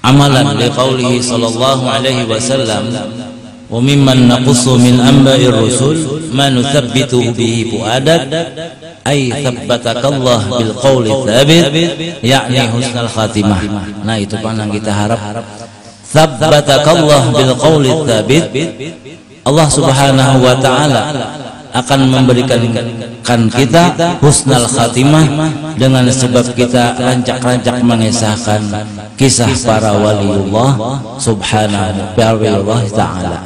amalan liqaulihi sallallahu alaihi wasallam wa mimman naqussu min anba'ir rusul ma nuthabbitu bihi fuadak ay thabbatakallah bil qawli tsabit yakni husnul khatimah. Nah itu yang kita harap, thabbatakallah bil qawli tsabit. Allah Subhanahu wa taala akan memberikan kita husnul khatimah dengan sebab kita rancak-rancak mengisahkan kisah para waliullah subhanahu wa ta'ala,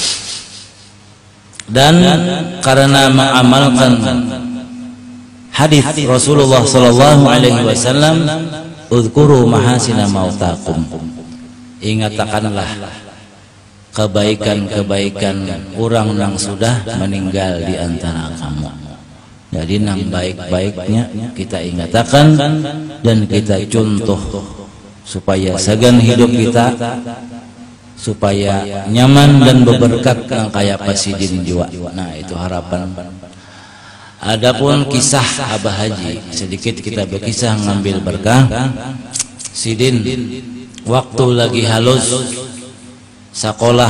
dan karena mengamalkan hadis Rasulullah sallallahu alaihi wasallam, uzkuru mahasina mautakum, ingatkanlah kebaikan-kebaikan orang yang sudah meninggal di antara kamu. Jadi nang baik-baiknya kita ingatkan dan kita contoh supaya segan hidup kita, supaya nyaman dan berberkat yang kayak pasidin jiwa. Nah itu harapan. Adapun kisah Abah Haji, sedikit kita berkisah ngambil berkah. Sidin waktu lagi halus sekolah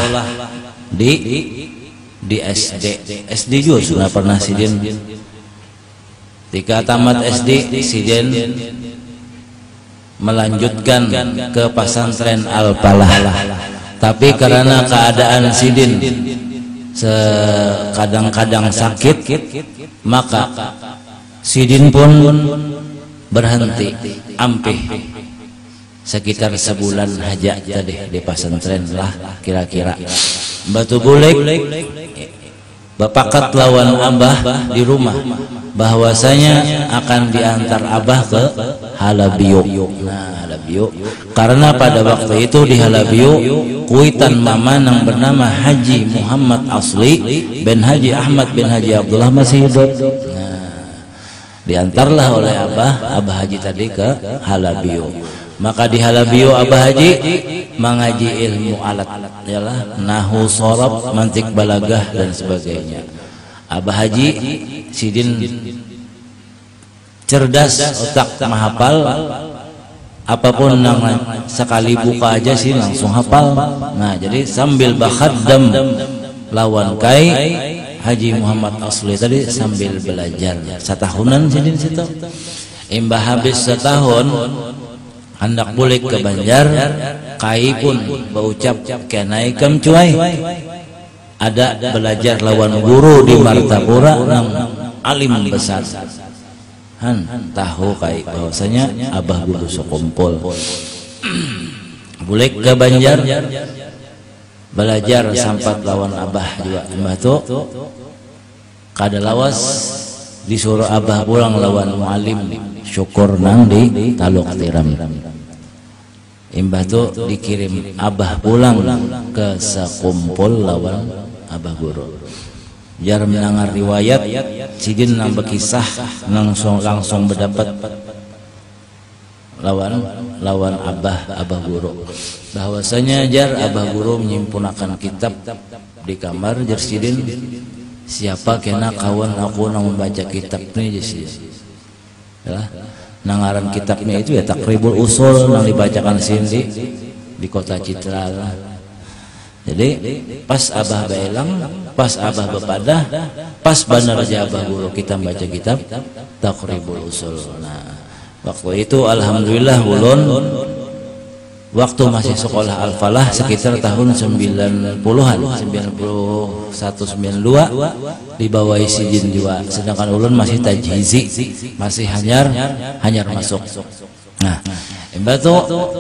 di SD juga sudah pernah Sidin. Ketika tamat SD, Sidin melanjutkan ke pesantren Al-Falah. Tapi karena keadaan Sidin kadang-kadang sakit, maka Sidin pun berhenti ampih sekitar sebulan aja tadi di pesantren lah kira-kira. Batu Bulik bapakat lawan Abah di rumah bahwasanya akan diantar Abah ke Halabiyo. Nah Halabiyo karena pada waktu itu di Halabiyo kuitan mama yang bernama Haji Muhammad Asli bin Haji Ahmad bin Haji Abdullah masih hidup. Nah diantarlah oleh Abah Haji tadi ke Halabiyo. Maka di Halabiyo Abah Haji mengaji ilmu alat, yalah nahu sorab, mantik balagah dan sebagainya. Abah Haji Sidin cerdas, otak menghafal apapun yang sekali buka aja sih langsung hafal. Nah jadi sambil bakhaddam lawan kai Haji Muhammad Asli tadi sambil belajar setahunan Sidin situ. Imbah habis setahun hendak Bulik ke Banjar, kai pun berucap kenaikan cuai. Ada belajar lawan guru di Martapura yang alim besar. Tahu kai bahwasanya Abah guru sekumpul. Bulik ke Banjar belajar sampat lawan Abah juga. Imbah tu kada lawas disuruh Abah pulang lawan mualim syukur nang di Taluk Tiram. Imbah tu dikirim Abah pulang ke sekumpul lawan Abah guru. Jar mendengar riwayat Sidin nang berkisah langsung berdapat lawan Abah guru. Bahwasanya jar Abah guru menyimpunakan kitab di kamar. Jar Sidin, siapa kena kawan aku nang membaca kitab ini sih. Ya, nangaran kitabnya itu ya Takribul Usul yang dibacakan sini di kota Citra lah. Jadi pas Abah belang, pas Abah bepadah, pas benar aja Abah guru kita baca kitab Takribul Usul. Nah waktu itu alhamdulillah ulun waktu masih sekolah Al-Falah sekitar tahun 90-an, 91 92 dibawahi Sidin juga, sedangkan ulun masih tajhizi, masih hanyar masuk. Nah imbah tu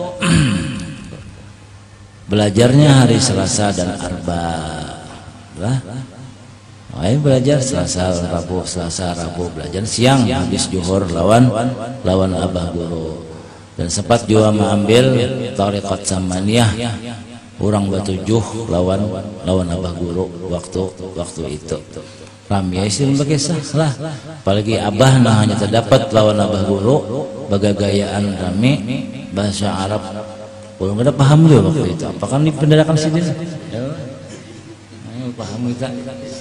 belajarnya hari Selasa dan Arba lah. Belajar Selasa Rabu belajar siang habis zuhur lawan Abah guru. Dan sempat juga mengambil Thariqat Samaniyah orang batujuh lawan Abah guru waktu itu. Rami isin berkisah lah. Apalagi Abah nah hanya terdapat lawan Abah guru bagagayaan rami bahasa Arab. Belum ada paham juga waktu itu. Apakah ini pendidikan sini? Paham kita.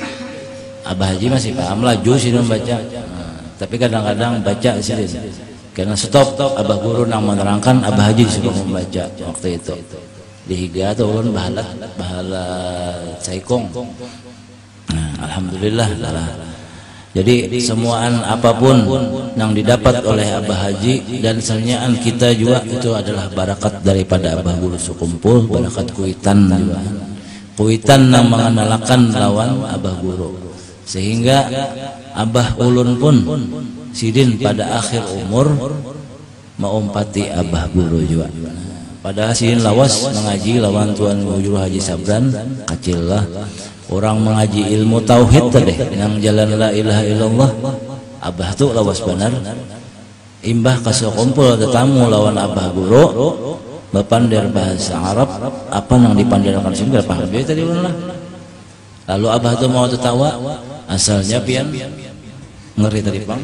Abah Haji masih paham laju sih membaca. Nah, tapi kadang-kadang baca sih. karena stop abah guru nang menerangkan abah haji disuruh membaca waktu itu dihiga atau ulun bahala caikong. Nah, alhamdulillah lah. Jadi semuaan apapun yang didapat oleh abah haji dan senyaan kita juga itu adalah barakat daripada abah guru sukumpul, barakat kuitan juga. Kuitan yang mengenalkan lawan abah guru, sehingga abah ulun pun sidin pada akhir umur maumpati abah guru juga. Padahal sidin lawas mengaji lawan Tuan Guru Haji Sabran kecil lah. Orang mengaji ilmu tauhid tadi yang jalan la ilaha illallah abah tuh lawas benar. Imbah kasih kumpul tetamu lawan abah guru bepandir bahasa Arab apa yang dipandirkan sini gak paham dia tadi lah. Lalu abah tuh mau tertawa asalnya pian ngeri tadi bang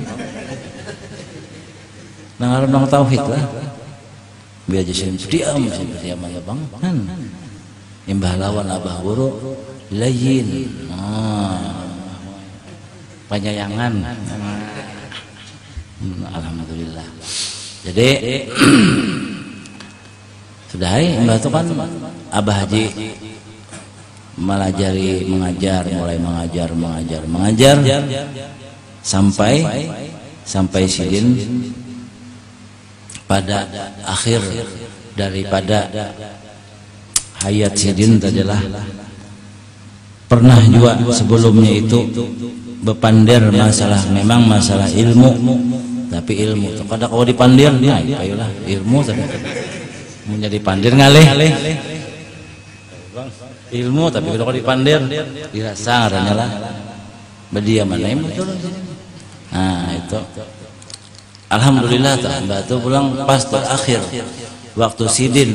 nang tauhid lah biar jadi diam aja bang kan imbah lawan abah guru layin penyayangan. Alhamdulillah. Jadi sudah imbah itu kan abah haji mulai mengajar sampai sidin pada akhir daripada hayat sidin adalah pernah juga sebelumnya itu bepandir memang masalah ilmu, tapi ilmu kada kau dipandir ya ayolah ilmu tadi menjadi pandir ngalih ilmu tapi kada kau dipandir dirasa ngaranya lah bedia mana yang betul. Nah itu alhamdulillah mbak tuh pulang pas terakhir waktu sidin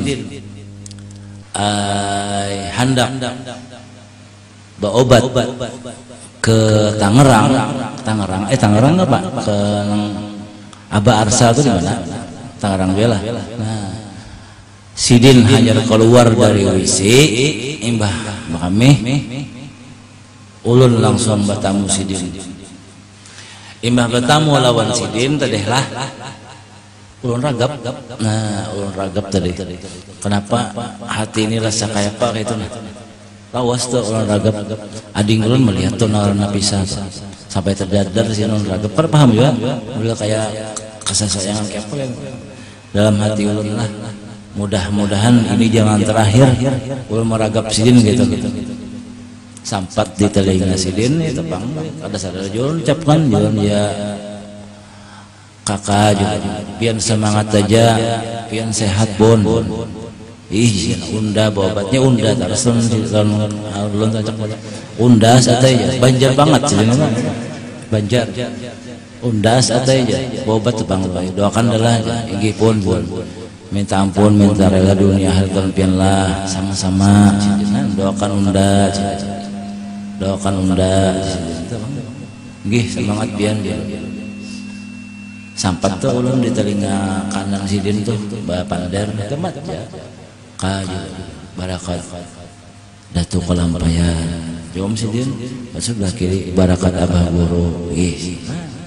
hendak berobat ke Tangerang apa ke Aba Arsa itu di mana? Tangerang bela. Nah, sidin hanya keluar dari WC imbah kami ulun langsung bertamu sidin. Imbah bertamu lawan sidin tadihlah ulun ragap. Nah, ulun ragap tadi. Kenapa hati ini rasa kayak apa gitu nah. Lawas tuh ulun ragap. Ading ulun melihat tuh narana pisah sampai terdadar si ulun ragap. Paham juga? Udah kayak kesayangan kayak apa ya. Dalam hati ulun lah. Mudah-mudahan ini jangan terakhir ulun meragap sidin gitu. Sampat di telinga sidin itu bang. Ada sadar julun ucapkan julun ya kakak juga pian semangat aja pian sehat bon ih unda obatnya unda terus ulun unda saja banjar banget sih banjar unda saja obat bang doakan adalah inggih pun minta ampun minta rela dunia akhirat pian lah sama-sama doakan unda inggih semangat pian sampat tuh ulun di telinga kanan sidin tuh pandar temat ya kaju barakat datu kolampayan jom sidin sebelah kiri barakat abah guru ih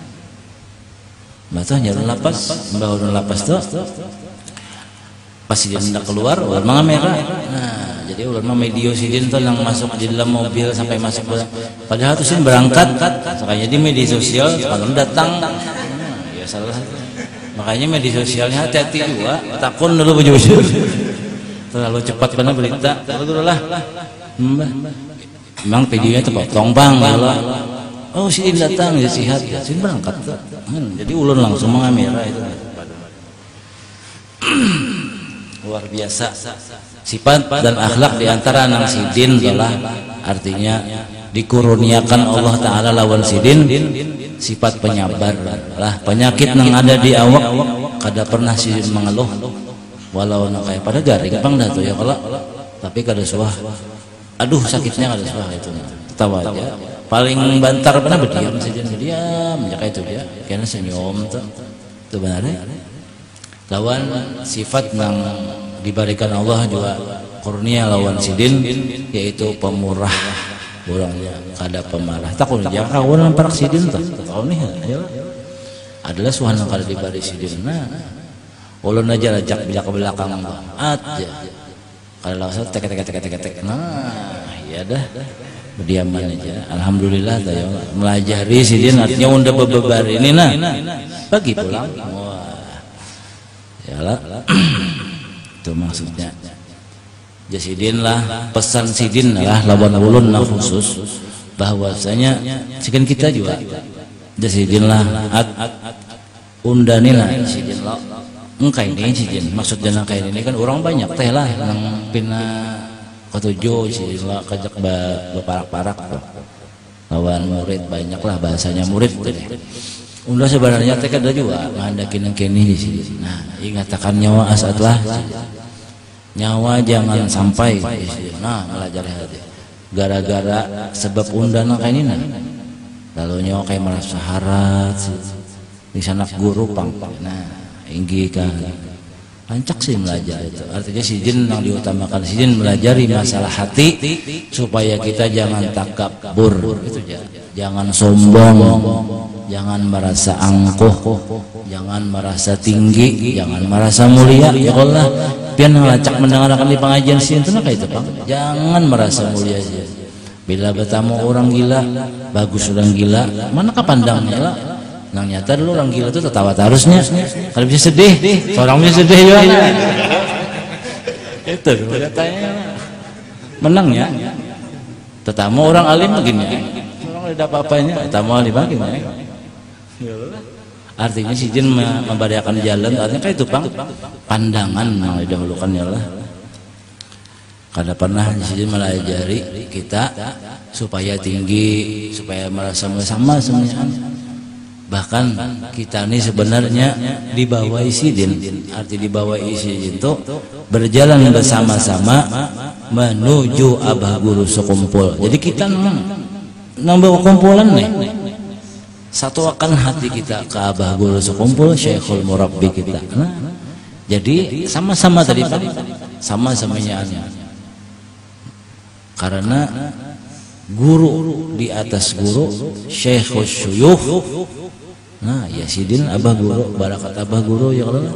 mata nyalun lapas mbah ulun lapas tuh pas sidin hendak keluar ulun mengamera. Nah jadi ulun medio sidin tuh yang masuk di dalam mobil sampai masuk padahal tuh sidin berangkat makanya di media sosial kalau datang salah satu. Makanya media sosialnya hati-hati juga takun dulu baju-baju terlalu cepat benar berita terlalu lah memang videonya itu potong bang oh sidin datang ya sihat ya sidin berangkat jadi ulun langsung mengamera itu luar biasa sifat dan akhlak diantara anak sidin adalah artinya dikurniakan Allah Ta'ala lawan sidin sifat penyabar lah penyakit yang ada di awak kada pernah sidin mengeluh walau nak kayak pada garing bang dah tuh ya kalau tapi kada suah aduh sakitnya kada suah itu ketawa aja paling bantar pernah berdiam sidin berdiam ya kayak itu dia karena senyum tuh itu benar ya lawan sifat yang diberikan Allah juga kurnia lawan sidin yaitu pemurah orangnya kada pemarah takut jangan kawan parak sidin tuh tahu nih ya adalah suhana kada di bari sidin. Nah, ulun aja lajak bila ke belakang aja. Kalau langsung tek. Nah, ya dah. Berdiaman aja. Alhamdulillah tayo melajari sidin artinya unda bebebar ini nah. Bagi pulang. Wah. Yalah. Itu maksudnya. Jasidin lah, pesan sidin lah lawan ulun lah khusus bahwasanya sekian kita juga. Jasidin lah undanina sidin lah. Engkai ini sidin maksudnya engkai ini kan orang banyak teh lah nang pina ketujuh sidin lah kajak baparak-parak lawan murid banyak lah bahasanya murid unda sebenarnya teh kada juga menghandakin yang kini di sini. Nah ingatakan nyawa asatlah nyawa jangan sampai nah belajar hati gara-gara sebab unda nang kaini nah lalu nyawa kayak merasa harat di sana guru pang nah inggi kan lancak sih belajar itu artinya sidin yang diutamakan sidin melajari masalah hati supaya kita jangan takabur itu jangan sombong jangan merasa angkuh jangan merasa tinggi jangan merasa mulia ya Allah pian lancak mendengarkan di pengajian sih itu kayak itu Bang jangan merasa mulia sih bila bertemu orang gila bagus orang gila mana kapandangnya lah nang nyata dulu orang gila tuh tertawa harusnya kalau bisa sedih seorang bisa sedih juga itu katanya menangnya tetamu orang alim begini orang ada apa-apanya tetamu alim begini artinya si jin memberikan jalan artinya kayak itu Bang pandangan yang didahulukan ya Allah karena pernah si jin melajari kita supaya tinggi supaya merasa sama semuanya bahkan kita ini sebenarnya di bawah sidin arti di bawah sidin itu berjalan bersama-sama menuju abah guru sekumpul jadi kita nambah kumpulan nih satu akan hati kita ke abah guru sekumpul syekhul murabbi kita nah, jadi sama-sama tadi sama-samanya karena guru di atas guru syekhul syuyukh nah ya sidin abah guru barakat abah guru ya Allah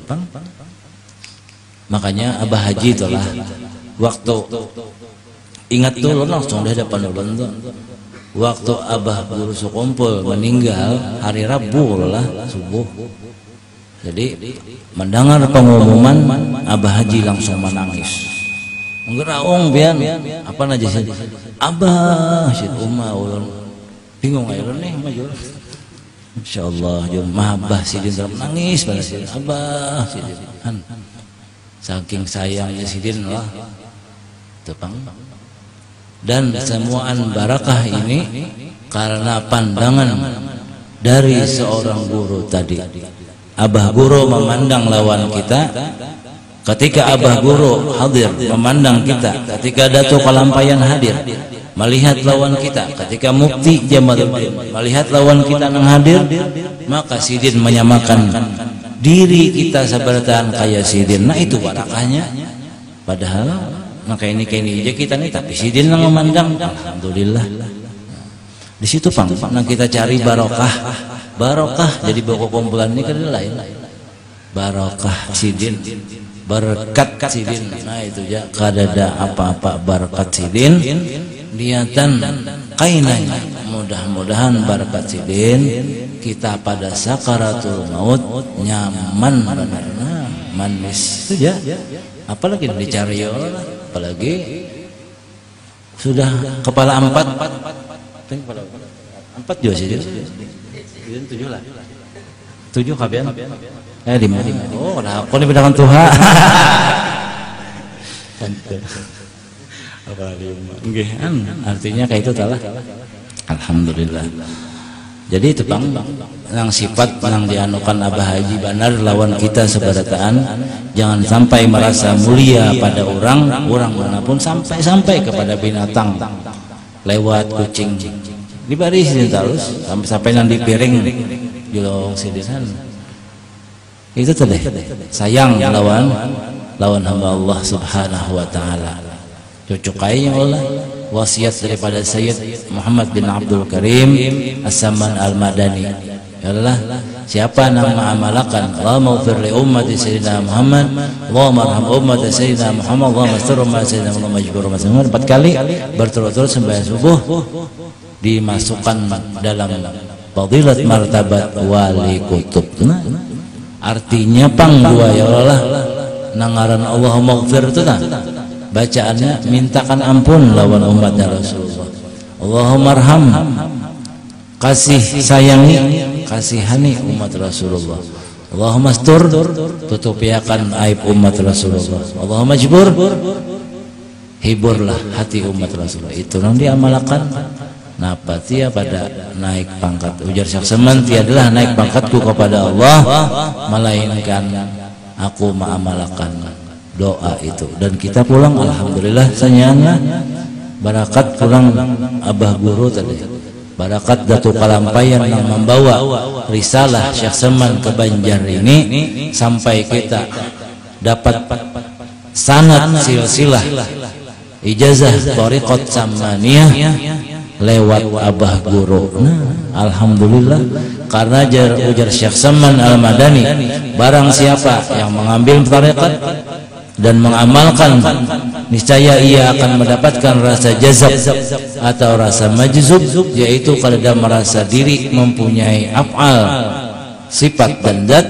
makanya abah haji itulah waktu ingat tuh langsung dah depan ulun tuh waktu abah guru sekumpul meninggal hari Rabu lah subuh jadi mendengar pengumuman abah haji langsung menangis ngeraung bian apa aja sih abah sih ulun bingung aja nih maju insyaallah jom mahabah sidin dalam nangis pada sidin abah sidin saking sayangnya sidin lah tepang dan semuaan barakah ini karena pandangan dari seorang guru tadi abah guru memandang lawan kita ketika abah guru hadir memandang kita ketika Datuk Kalampayan hadir melihat lawan kita ketika Mufti Jamaluddin melihat lawan kita yang hadir maka sidin menyamakan diri kita seberatan kayak sidin nah itu barakahnya padahal maka ini aja kita nih tapi sidin yang memandang alhamdulillah di situ Pang nah kita cari barokah jadi pokok kumpulan ini kan lain barokah sidin berkat sidin nah itu ya kadada apa-apa berkat sidin niatan kainanya mudah-mudahan berkat sidin kita pada sakaratul maut nyaman benar manis itu ya apalagi dicari ya apalagi sudah kepala empat juga sih 7 lah 7 kabian 5 oh nah kau ini bedakan Tuhan artinya kayak itu telah alhamdulillah jadi itu Bang yang sifat yang dianukan abah haji benar lawan kita seberataan jangan sampai merasa mulia pada orang manapun sampai kepada binatang lewat kucing di baris terus sampai nanti piring julong sidisan itu tadi sayang lawan hamba Allah subhanahu wa ta'ala cucukai Allah wasiat daripada Sayyid Muhammad bin Abdul Karim As-Saman Al-Madani ya Allah siapa yang mengamalkan Allahumma ighfir li ummati sayyidina Muhammad, Allahumma arham ummati sayyidina Muhammad, Allahumma astur ummati sayyidina Muhammad, majbur Muhammad 4 kali berturut-turut sembahyang subuh dimasukkan dalam fadilat martabat wali kutub. Nah, artinya pang dua ya Allah nangaran Allahumma ighfir itu nah bacaannya mintakan ampun lawan umatnya Rasulullah. Allahumma arham kasih sayangi kasihani umat Rasulullah. Allahumma astur tutupiakan aib umat Rasulullah. Allahumma jbur hiburlah hati umat Rasulullah. Itu yang diamalkan. Napa tia pada naik pangkat ujar Syekh Saman tiadalah naik pangkatku kepada Allah melainkan aku mengamalkan doa itu. Dan kita pulang alhamdulillah sayangnya barakat pulang abah guru tadi, barakat Datuk Kalampayan yang membawa risalah Syekh Saman ke Banjar ini sampai kita dapat sanad silsilah ijazah thariqat samaniyah lewat abah guru. Nah, alhamdulillah karena ujar Syekh Saman Al-Madani barang siapa yang mengambil tarekat dan mengamalkan niscaya ia akan mendapatkan rasa jazab atau rasa majzub, yaitu kalau dia merasa diri mempunyai af'al sifat dan zat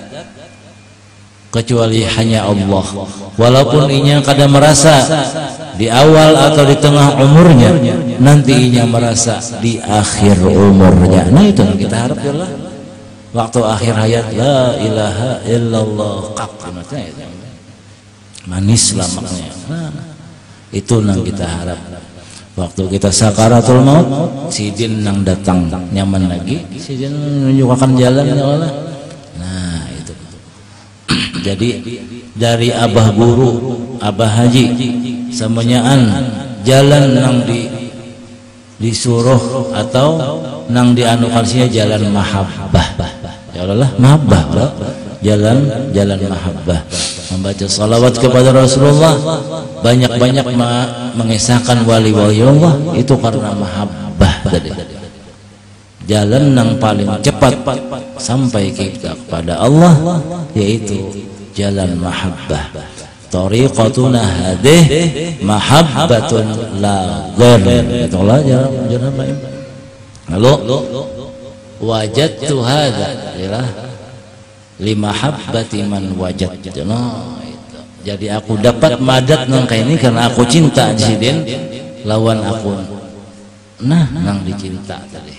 kecuali hanya Allah, walaupun inya kadang merasa di awal atau di tengah umurnya, nanti inya merasa di akhir umurnya. Nah itu yang kita harap ya Allah. Waktu akhir hayat la ilaha illallah kalimatnya itu manis lamaknya. Nah, itu yang kita harap. Waktu kita sakaratul maut, sidin yang datang nyaman lagi, sidin menunjukkan jalan ya Allah. Nah itu. Jadi dari abah guru, abah haji semuanyaan jalan nang disuruh atau nang dianukan sia jalan mahabbah ya Allah mahabbah jalan mahabbah, membaca salawat kepada Rasulullah, banyak-banyak mengisahkan wali-wali Allah itu karena mahabbah tadi. Jalan yang paling cepat sampai kita kepada Allah yaitu jalan mahabbah. Tariqatuna hadih mahabbatun la ghair. Itulah jalan apa ini? Lalu wajadtu hadza ila limahabbati man wajadtu. Jadi aku dapat madat nang ini karena aku cinta sidin lawan aku nang dicinta tadi.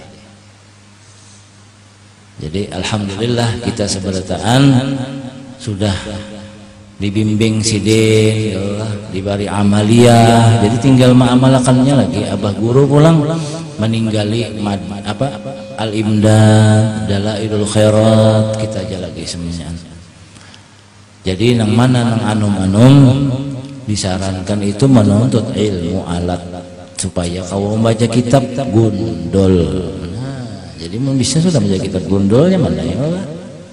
Jadi alhamdulillah kita seberataan sudah dibimbing sidin, diberi amaliyah, jadi tinggal mengamalkannya lagi. Abah guru pulang meninggali al-imdad, dalailul khairat, kita aja lagi semuanya. Jadi nang mana nang anum-anum disarankan itu menuntut ilmu alat supaya kau membaca kitab gundul. Nah, jadi bisa sudah membaca kitab gundulnya mana ya Allah.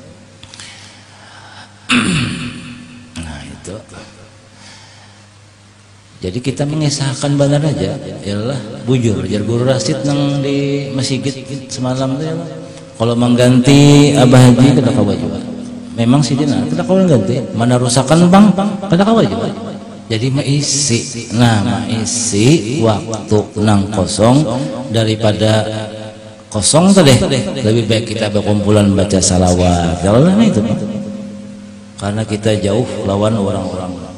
Jadi kita mengisahkan benar aja, yalah bujur. Jar guru Rasid nang di masjid semalam tuh ya, kalau mengganti abah haji kada kawa juga. Memang sih dina kada kawa ganti, mana rusakan bang kada kawa juga. Jadi maisi, maisi waktu nang kosong daripada kosong tadi. Lebih baik kita berkumpulan baca salawat. Kalau itu, karena kita jauh lawan orang-orang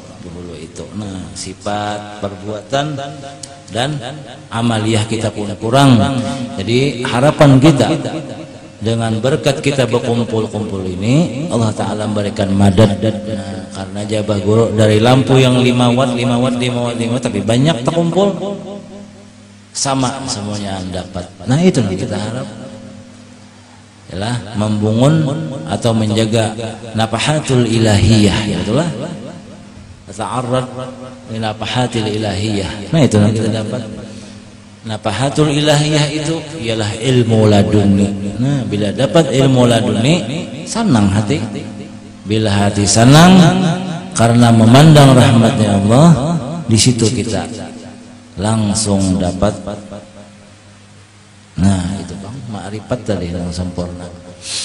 sifat, perbuatan dan amaliyah kita pun kurang. Jadi harapan kita dengan berkat kita berkumpul-kumpul ini Allah Ta'ala memberikan madad. Nah, karena jabah guru dari lampu yang 5 watt tapi banyak terkumpul sama semuanya dapat. Nah itu yang kita harap ialah membangun atau menjaga nafahatul ilahiyah, itulah ta'arrad ila nafahatil ilahiyah. Nah itu yang kita dapat. Nafahatul ilahiyah itu ialah ilmu laduni. Nah bila dapat ilmu laduni senang hati. Bila hati senang karena memandang rahmatnya Allah, di situ kita langsung dapat. Nah itu bang ma'rifat tadi yang sempurna.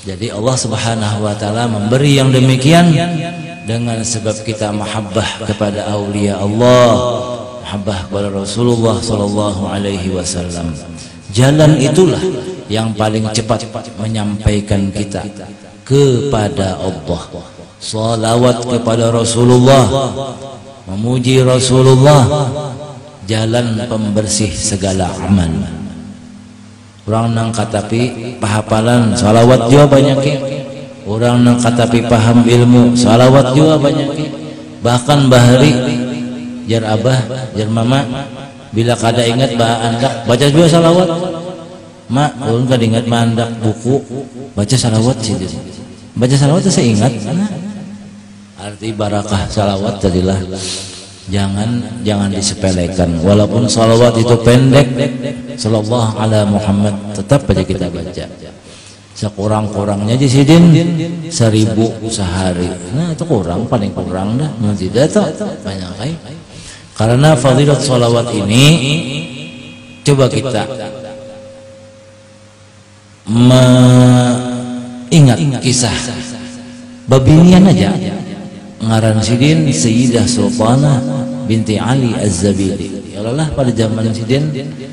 Jadi Allah Subhanahu wa taala memberi yang demikian dengan sebab kita mahabbah kepada aulia Allah, mahabbah kepada Rasulullah sallallahu alaihi wasallam. Jalan itulah yang paling cepat menyampaikan kita kepada Allah. Salawat kepada Rasulullah, memuji Rasulullah, jalan pembersih segala amal. Orang nang katapi pahapalan salawat juga banyak ke. Orang nang katapi paham ilmu salawat juga banyak ke. Bahkan bahari jar abah jar mama bila kada ingat bah andak baca juga salawat. Mak ulun kada ingat mandak buku baca salawat sih. Baca salawat saya ingat. Arti barakah salawat tadilah jangan disepelekan. Walaupun salawat itu pendek, sallallahu ala Muhammad, tetap aja kita baca. Sekurang-kurangnya di sidin 1000 sehari. Nah itu kurang, paling kurang dah. Tidak tuh banyak kali. Karena fadilat salawat ini coba kita ingat kisah babinian aja. Ngaran sidin Sayyidah Sultanah binti Ali Az-Zabidi. Ya Allah, pada zaman sidin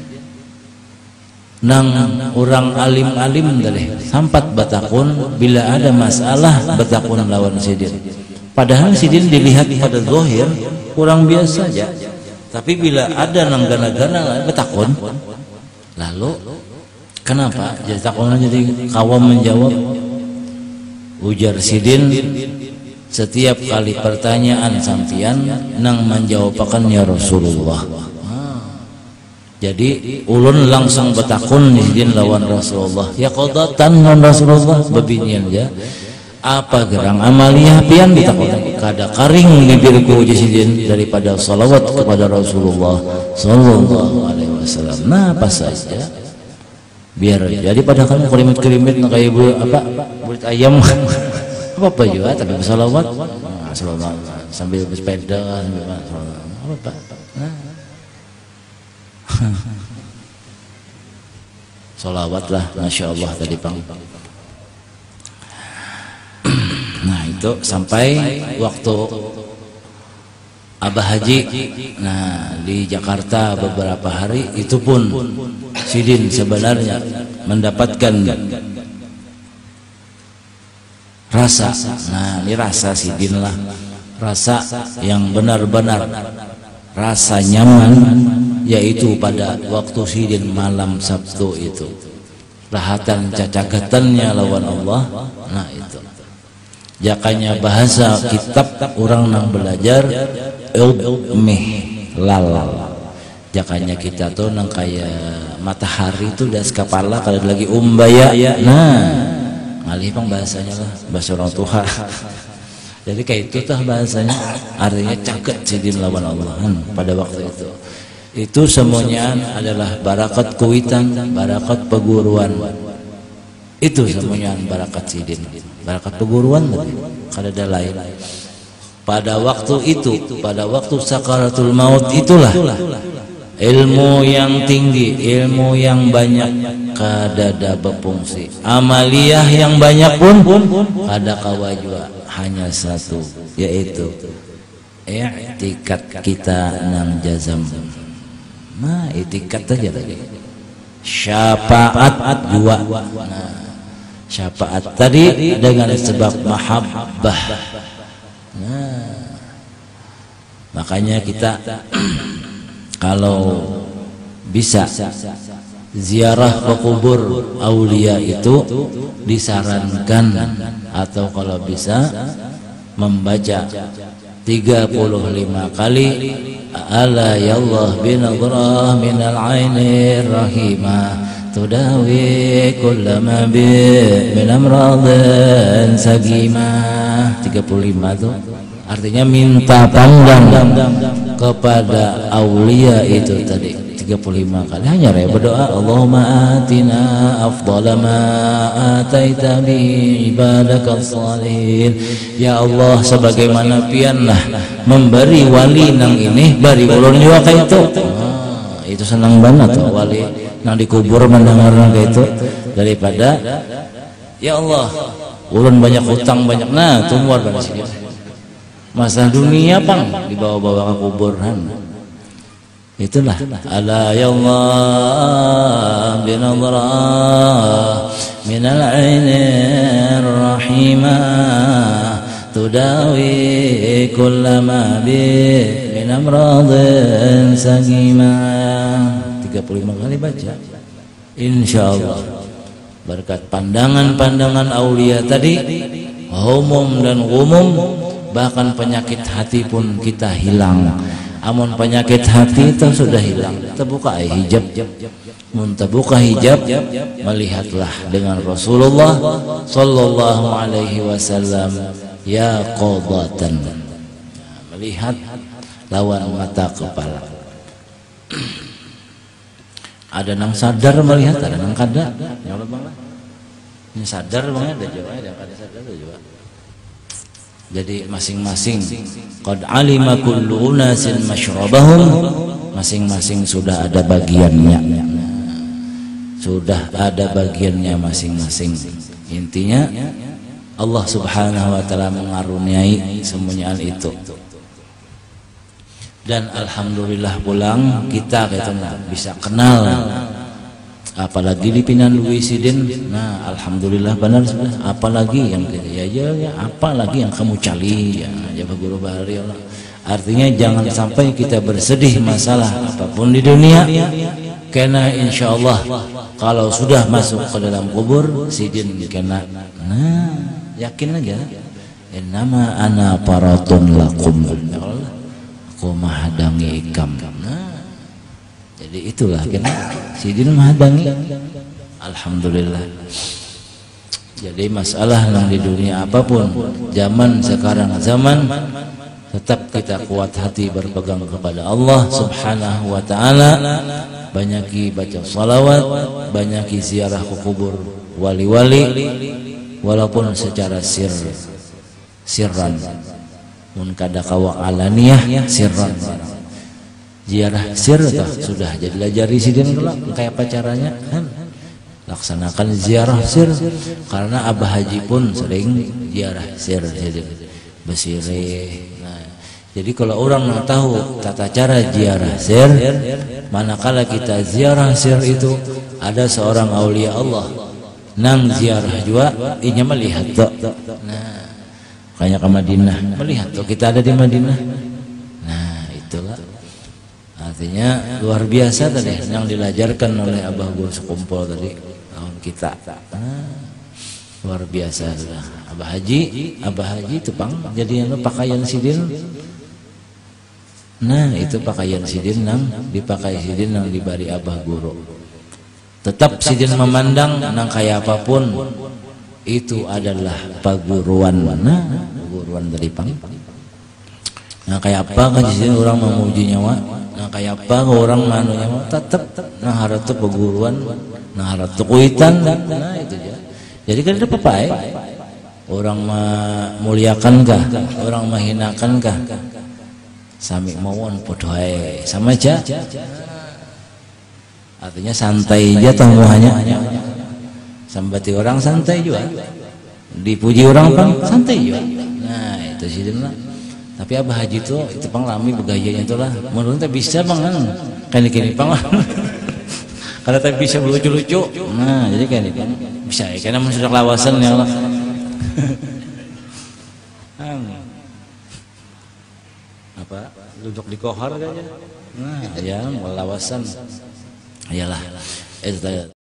nang orang alim-alim dalih sampat batakun bila ada masalah batakun lawan sidin. Padahal sidin dilihat pada zahir kurang biasa aja. Tapi bila ada nang gana-gana batakun, lalu kenapa? Jadi takun jadi kawam menjawab. Ujar sidin, setiap kali pertanyaan sampian nang menjawabkan ya Rasulullah. Jadi ulun langsung betakun sidin lawan Rasulullah. Ya qadatan non Rasulullah babinian ya. Apa gerang amaliyah pian ditakun kada karing bibirku sidin daripada salawat kepada Rasulullah sallallahu alaihi wasallam. Nah, apa saja biar jadi pada kamu kerimit-kerimit kayak ibu apa burit ayam apa juga tapi bersalawat sambil bersepeda apa salawat lah, masya Allah tadi pang. Nah itu sampai waktu Abah Haji, nah di Jakarta beberapa hari itu pun sidin sebenarnya mendapatkan rasa. Nah ini rasa sidin lah, rasa yang benar-benar rasa nyaman, yaitu pada waktu sidin malam Sabtu itu rahatan cacagatannya lawan Allah. Nah itu jakanya bahasa kitab orang nang belajar ilmih lalal. Jakanya kita tuh nang kayak matahari itu das kepala kalau lagi umbaya. Nah ngalih pang bahasanya lah bahasa orang tua. Jadi kayak itu tah bahasanya, artinya caket sidin lawan Allah pada waktu itu. Itu semuanya adalah barakat kuitan, barakat peguruan. Itu semuanya barakat sidin, barakat peguruan tadi. Kada ada lain. Pada waktu itu, pada waktu sakaratul maut itulah ilmu yang tinggi, ilmu yang banyak kada ada berfungsi. Amaliyah yang banyak pun kada kawajua, hanya satu, yaitu i'tikad kita nang jazam. Nah, i'tikad aja tadi. Syafaat dua. Nah, syafaat tadi dengan sebab mahabbah. Nah, makanya kita kalau bisa ziarah ke kubur aulia itu disarankan, atau kalau bisa membaca 35 kali ala ya Allah binadrah minal ainir rahimah tudawi kullama bi min amradin sagimah. 35 tuh artinya minta pandang kepada aulia itu tadi 35 kali. Hanya berdoa Allahumma atina afdala ma ataita bi ibadakas salihin. Ya Allah, sebagaimana pianlah memberi wali nang ini bari ulun juga kayak itu. Itu senang banget tuh wali nang dikubur mendengar kayak itu daripada Ya Allah, ulun banyak hutang banyak, nah tumbuh pada sini. Masalah dunia pang dibawa-bawa ke kuburan. Itulah ala ya Allah binadhrah minal ainir rahimah tudawi kullama bi min amradin sagimah. 35 kali baca insyaallah berkat pandangan-pandangan aulia tadi, umum dan umum, bahkan penyakit hati pun kita hilang. Amun penyakit hati itu sudah hilang, terbuka hijab. Mun terbuka hijab, melihatlah dengan Rasulullah sallallahu alaihi wasallam ya qadatan. Melihat lawan mata kepala. Ada nang sadar melihat, ada nang kada. Ya Allah bang, ini sadar bang, ada juga, ada kada sadar juga. Jadi masing-masing qad alima kullu unasin masyrabahum, masing-masing sudah ada bagiannya. Sudah ada bagiannya masing-masing. Intinya Allah Subhanahu wa taala mengaruniai semuanya itu. Dan alhamdulillah pulang kita bisa kenal, apalagi di Pinan Luisidin. Nah alhamdulillah benar sudah, apalagi yang ya apalagi yang kamu cali ya Guru Bahari Allah. Artinya jangan sampai kita bersedih masalah apapun di dunia, karena insyaallah kalau sudah masuk ke dalam kubur sidin kena, nah yakin aja innama ana paratun lakum, aku mahadangi ikam. Nah, jadi itulah kena sidin mahadangi. Alhamdulillah. Jadi masalah yang di dunia apapun, zaman sekarang zaman, tetap kita kuat hati berpegang kepada Allah Subhanahu wa taala. Banyaki baca salawat, banyaki ziarah ke kubur wali-wali, walaupun secara sirran. Mun kada kawa alaniyah sirran. Ziarah sir sudah jadi lajari sidin kelak kayak apa caranya kan? Laksanakan ziarah sir, karena Abah Haji pun sering ziarah sir besire. Nah, jadi kalau orang mau tahu tata cara ziarah sir, manakala kita ziarah sir itu ada seorang aulia Allah nang ziarah juga inya melihat tuh. Nah, kayak ke Madinah melihat tuh kita ada di Madinah. Nah, itulah artinya luar biasa tadi yang dilajarkan oleh Abah Guru sekumpul tadi tahun kita. Luar biasa sudah. Abah Haji itu pang jadi yang pakaian sidin. Nah itu pakaian sidin nang dipakai sidin nang dibari Abah Guru. Tetap sidin memandang nang kayak apapun itu adalah paguruan mana paguruan dari pang. Nah kayak apa kan sidin orang memuji nyawa. Nah kayak apa orang manu nyawa tetap nah harap tu paguruan, nah harap tu kuitan. Nah itu aja. Jadi kan ada apa orang memuliakan kah, orang menghinakan kah, sami mawon podo ae sama aja. Artinya santai aja tamuannya. Sambati orang santai juga, dipuji orang pang santai juga. Nah itu sih lah. Tapi Abah Haji itu pang lami begayanya itulah. Menurut saya bisa bang kan kini pang. Kalau tak bisa lucu-lucu, nah jadi kayak ini bisa ya, karena sudah lawasan ya Allah. Apa duduk di kohar aja, nah ya lawasan, iyalah itu.